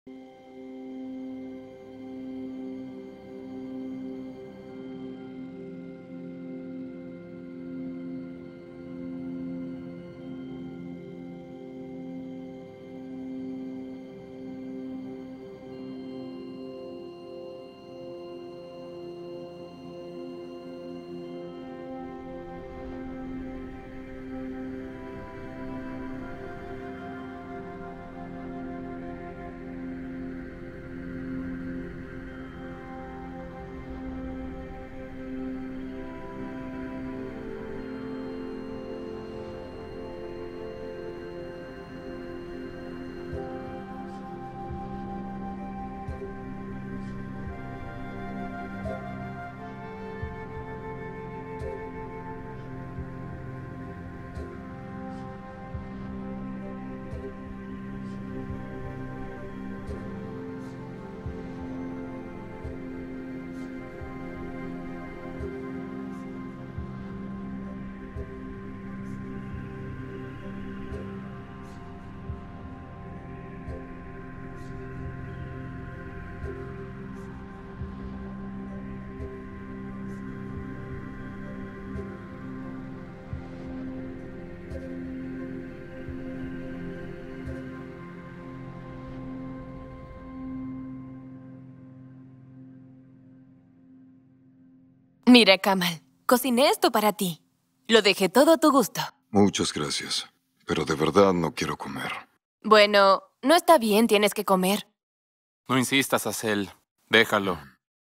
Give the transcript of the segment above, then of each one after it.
Mira, Kamal, cociné esto para ti. Lo dejé todo a tu gusto. Muchas gracias, pero de verdad no quiero comer. Bueno, no está bien, tienes que comer. No insistas, Hazel. Déjalo.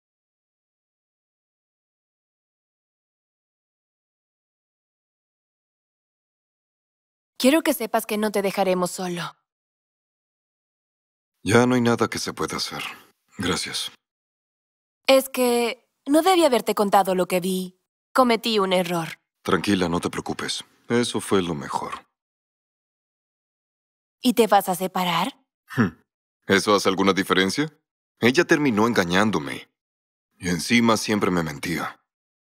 Quiero que sepas que no te dejaremos solo. Ya no hay nada que se pueda hacer. Gracias. Es que no debí haberte contado lo que vi. Cometí un error. Tranquila, no te preocupes. Eso fue lo mejor. ¿Y te vas a separar? ¿Eso hace alguna diferencia? Ella terminó engañándome. Y encima siempre me mentía.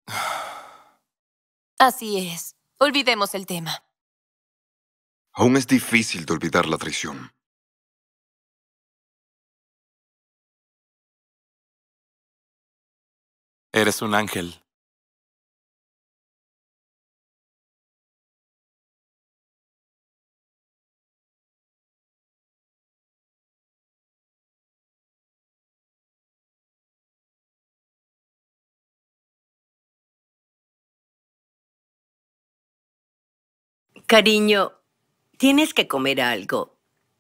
Así es. Olvidemos el tema. Aún es difícil de olvidar la traición. Eres un ángel. Cariño, tienes que comer algo.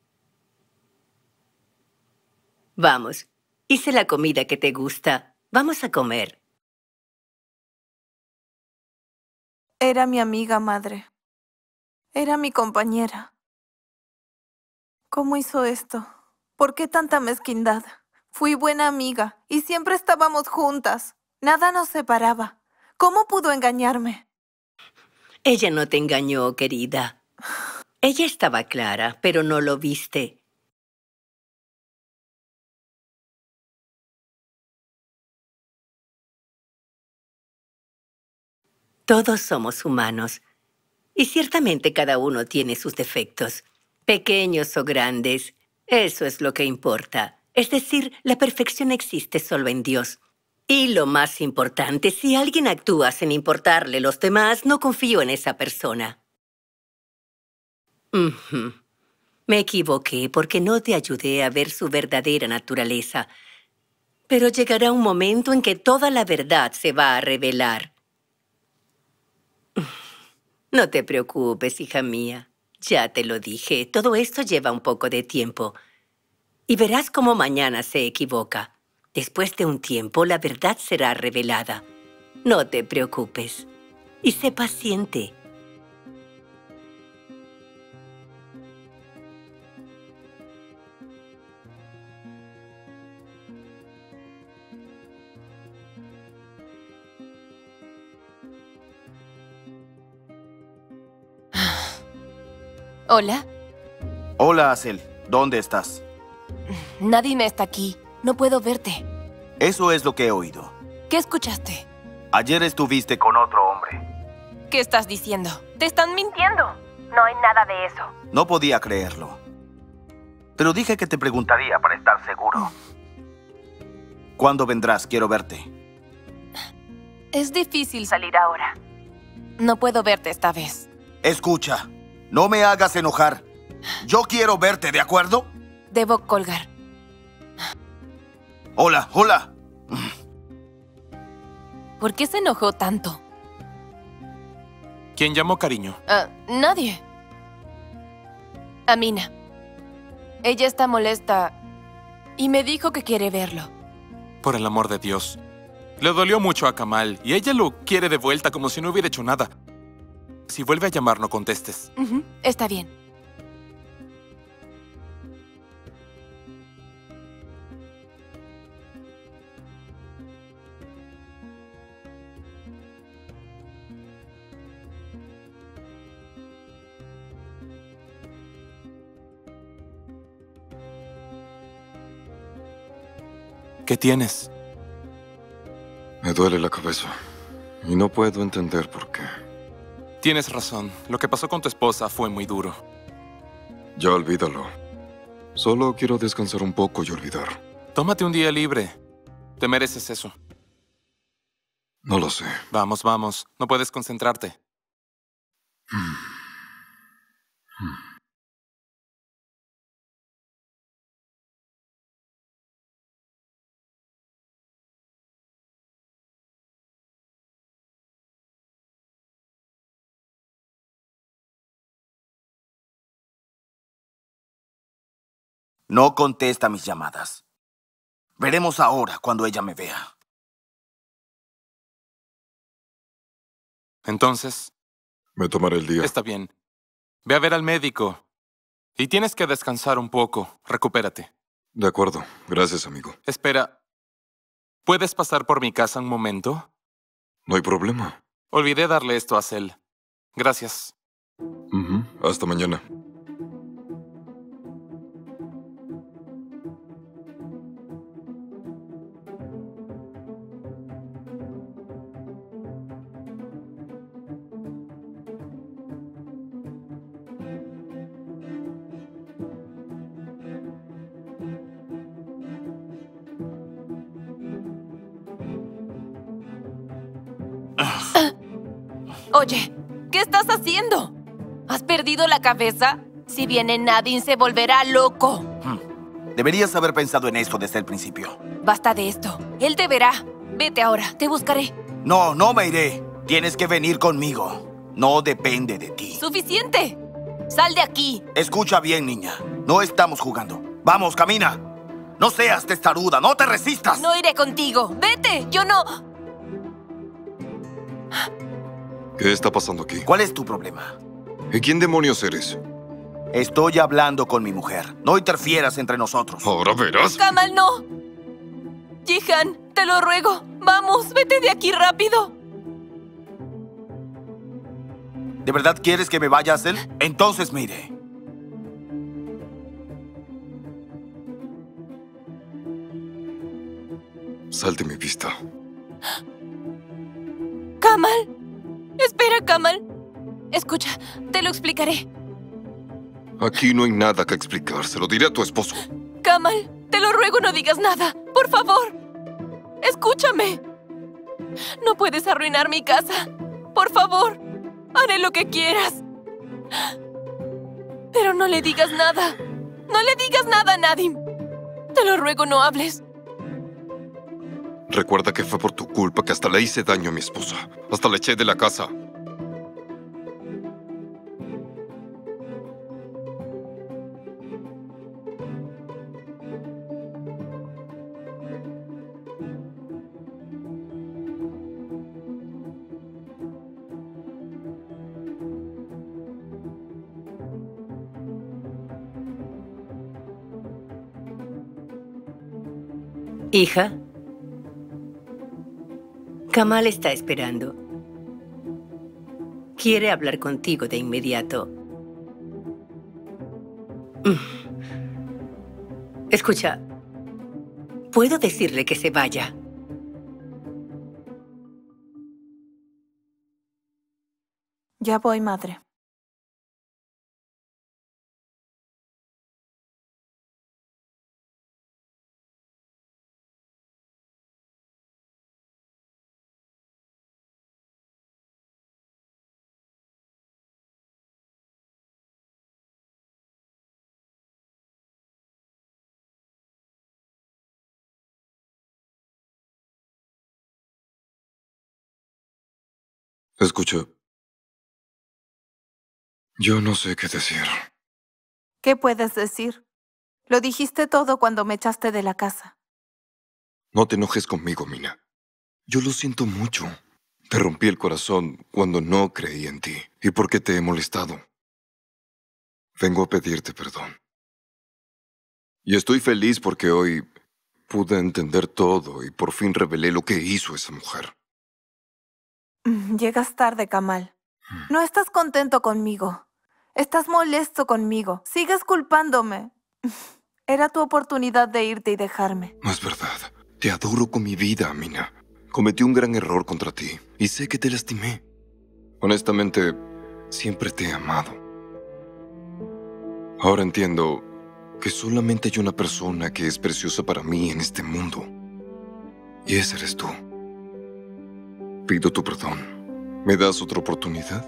Vamos, hice la comida que te gusta. Vamos a comer. Era mi amiga, madre. Era mi compañera. ¿Cómo hizo esto? ¿Por qué tanta mezquindad? Fui buena amiga y siempre estábamos juntas. Nada nos separaba. ¿Cómo pudo engañarme? Ella no te engañó, querida. Ella estaba clara, pero no lo viste. Todos somos humanos. Y ciertamente cada uno tiene sus defectos. Pequeños o grandes. Eso es lo que importa. Es decir, la perfección existe solo en Dios. Y lo más importante, si alguien actúa sin importarle los demás, no confío en esa persona. Me equivoqué porque no te ayudé a ver su verdadera naturaleza. Pero llegará un momento en que toda la verdad se va a revelar. No te preocupes, hija mía. Ya te lo dije, todo esto lleva un poco de tiempo. Y verás cómo mañana se equivoca. Después de un tiempo, la verdad será revelada. No te preocupes. Y sé paciente. ¿Hola? Hola, Hazel. ¿Dónde estás? Nadie está aquí. No puedo verte. Eso es lo que he oído. ¿Qué escuchaste? Ayer estuviste con otro hombre. ¿Qué estás diciendo? ¡Te están mintiendo! No hay nada de eso. No podía creerlo. Pero dije que te preguntaría para estar seguro. ¿Cuándo vendrás? Quiero verte. Es difícil salir ahora. No puedo verte esta vez. Escucha, no me hagas enojar. Yo quiero verte, ¿de acuerdo? Debo colgar. Hola, hola. ¿Por qué se enojó tanto? ¿Quién llamó cariño? Nadie. Amina. Ella está molesta y me dijo que quiere verlo. Por el amor de Dios. Le dolió mucho a Kamal y ella lo quiere de vuelta como si no hubiera hecho nada. Si vuelve a llamar, no contestes. Está bien. ¿Qué tienes? Me duele la cabeza. Y no puedo entender por qué. Tienes razón. Lo que pasó con tu esposa fue muy duro. Ya olvídalo. Solo quiero descansar un poco y olvidar. Tómate un día libre. Te mereces eso. No lo sé. Vamos, vamos. No puedes concentrarte. No contesta mis llamadas. Veremos ahora cuando ella me vea. Entonces, Me tomaré el día. está bien. Ve a ver al médico. Y tienes que descansar un poco. Recupérate. De acuerdo. Gracias, amigo. Espera. ¿Puedes pasar por mi casa un momento? No hay problema. Olvidé darle esto a Cel. Gracias. Hasta mañana. Oye, ¿qué estás haciendo? ¿Has perdido la cabeza? Si viene Nadim, se volverá loco. Deberías haber pensado en esto desde el principio. Basta de esto. Él te verá. Vete ahora, te buscaré. No, no me iré. Tienes que venir conmigo. No depende de ti. ¡Suficiente! ¡Sal de aquí! Escucha bien, niña. No estamos jugando. Vamos, camina. No seas testaruda, no te resistas. No iré contigo. ¡Vete! Yo no... ¿Qué está pasando aquí? ¿Cuál es tu problema? ¿Y quién demonios eres? Estoy hablando con mi mujer. No interfieras entre nosotros. Ahora verás. ¡Kamal, no! Jihan, te lo ruego. Vamos, vete de aquí rápido. ¿De verdad quieres que me vaya a hacer? Entonces mire. Sal de mi vista. Kamal. Espera, Kamal. Escucha, te lo explicaré. Aquí no hay nada que explicar. Se lo diré a tu esposo. Kamal, te lo ruego, no digas nada. Por favor. Escúchame. No puedes arruinar mi casa. Por favor. Haré lo que quieras. Pero no le digas nada. No le digas nada a Nadim. Te lo ruego, no hables. Recuerda que fue por tu culpa que hasta le hice daño a mi esposa. Hasta la eché de la casa. Hija, Kamal está esperando. Quiere hablar contigo de inmediato. Escucha, ¿puedo decirle que se vaya? Ya voy, madre. Escucha. Yo no sé qué decir. ¿Qué puedes decir? Lo dijiste todo cuando me echaste de la casa. No te enojes conmigo, Mina. Yo lo siento mucho. Te rompí el corazón cuando no creí en ti y porque te he molestado. Vengo a pedirte perdón. Y estoy feliz porque hoy pude entender todo y por fin revelé lo que hizo esa mujer. Llegas tarde, Kamal. No estás contento conmigo. Estás molesto conmigo. Sigues culpándome. Era tu oportunidad de irte y dejarme. No es verdad. Te adoro con mi vida, Mina. Cometí un gran error contra ti y sé que te lastimé. Honestamente, siempre te he amado. Ahora entiendo que solamente hay una persona que es preciosa para mí en este mundo. Y esa eres tú. Pido tu perdón. ¿Me das otra oportunidad?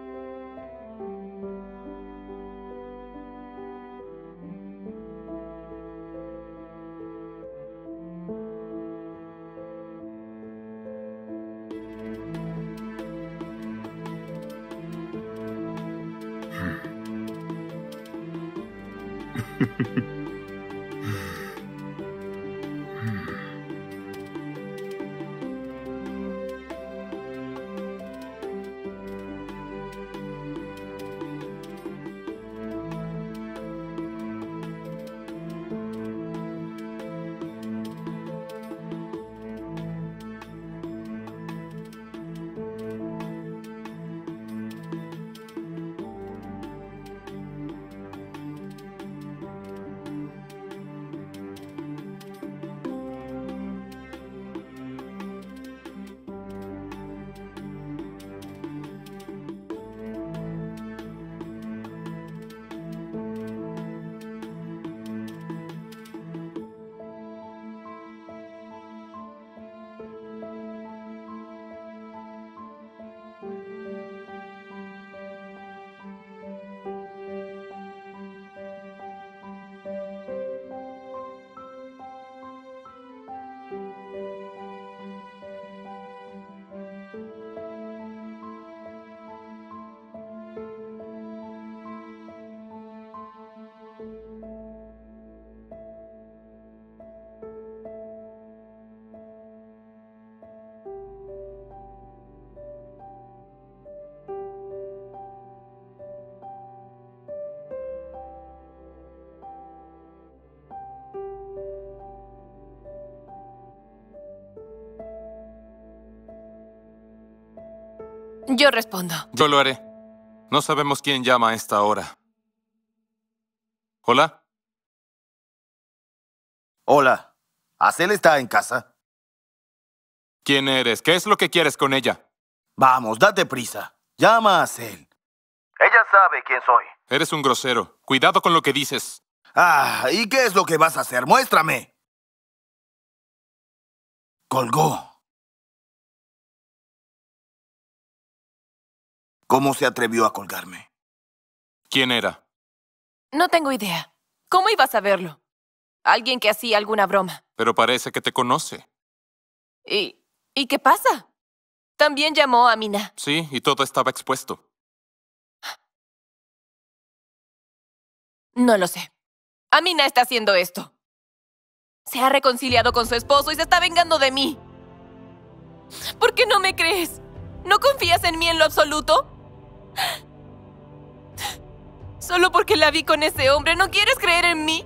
Yo respondo. Yo lo haré. No sabemos quién llama a esta hora. ¿Hola? Hola. ¿Acel está en casa? ¿Quién eres? ¿Qué es lo que quieres con ella? Vamos, date prisa. Llama a Acel. Ella sabe quién soy. Eres un grosero. Cuidado con lo que dices. Ah, ¿y qué es lo que vas a hacer? Muéstrame. Colgó. ¿Cómo se atrevió a colgarme? ¿Quién era? No tengo idea. ¿Cómo iba a saberlo? Alguien que hacía alguna broma. Pero parece que te conoce. ¿Y qué pasa? También llamó a Mina. Sí, y todo estaba expuesto. No lo sé. Amina está haciendo esto. Se ha reconciliado con su esposo y se está vengando de mí. ¿Por qué no me crees? ¿No confías en mí en lo absoluto? ¿Solo porque la vi con ese hombre no quieres creer en mí?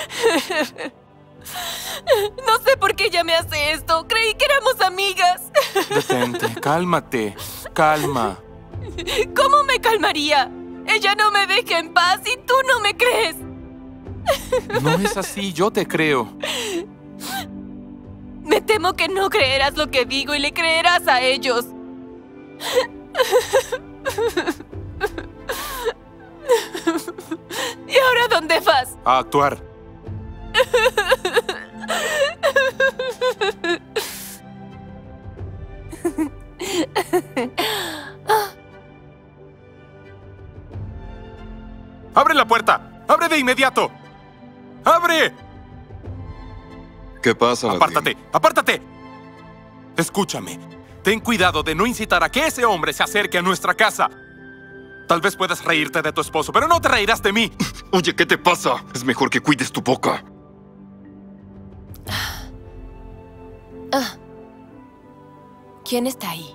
No sé por qué ella me hace esto. Creí que éramos amigas. Detente, cálmate, calma. ¿Cómo me calmaría? Ella no me deja en paz y tú no me crees. No es así, yo te creo. Me temo que no creerás lo que digo y le creerás a ellos. ¿Y ahora dónde vas? A actuar. ¡Abre la puerta! ¡Abre de inmediato! ¡Abre! ¿Qué pasa, Nadim? ¡Apártate! ¡Apártate! Escúchame. Ten cuidado de no incitar a que ese hombre se acerque a nuestra casa. Tal vez puedas reírte de tu esposo, pero no te reirás de mí. Oye, ¿qué te pasa? Es mejor que cuides tu boca. ¿Quién está ahí?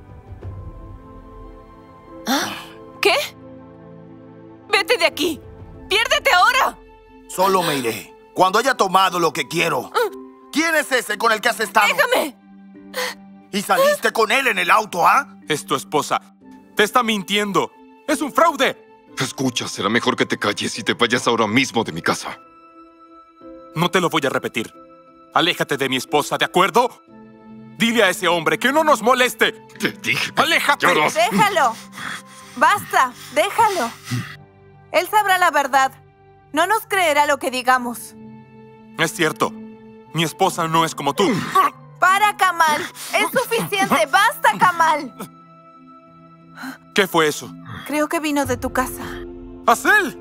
¿Ah? ¿Qué? ¡Vete de aquí! ¡Piérdete ahora! Solo me iré cuando haya tomado lo que quiero. ¿Quién es ese con el que has estado? ¡Déjame! ¿Y saliste con él en el auto, ah? Es tu esposa. Te está mintiendo. ¡Es un fraude! Escucha, será mejor que te calles y te vayas ahora mismo de mi casa. No te lo voy a repetir. Aléjate de mi esposa, ¿de acuerdo? Dile a ese hombre que no nos moleste. Te dije que ¡Aléjate! lloras. ¡Déjalo! ¡Basta! ¡Déjalo! Él sabrá la verdad. No nos creerá lo que digamos. Es cierto. Mi esposa no es como tú. ¡Para, Kamal! ¡Es suficiente! ¡Basta, Kamal! ¿Qué fue eso? Creo que vino de tu casa. ¡Asel!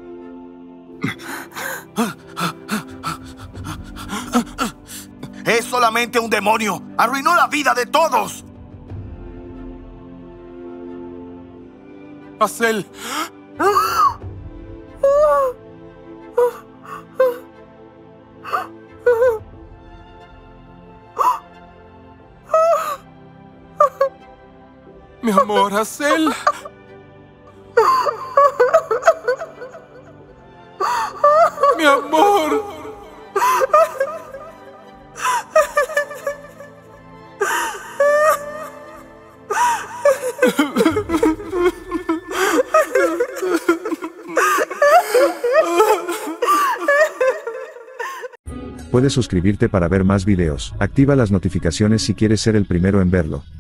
Es solamente un demonio. Arruinó la vida de todos. ¡Asel! Mi amor, Asel. Mi amor. Puedes suscribirte para ver más videos. Activa las notificaciones si quieres ser el primero en verlo.